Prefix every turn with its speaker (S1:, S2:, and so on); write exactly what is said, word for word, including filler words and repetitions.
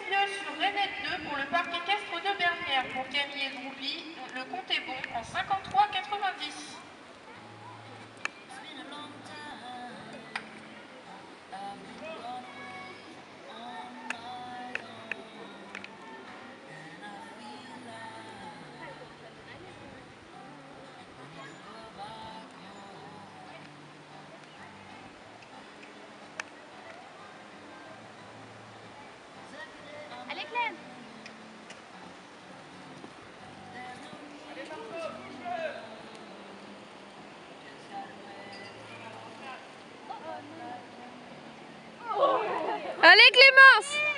S1: lieu sur Renette deux pour le parc équestre de Bernières. Pour Camille et Groupie, le compte est bon en cinquante-trois quatre-vingt-dix.
S2: Allez Clem!
S3: Allez Clémence!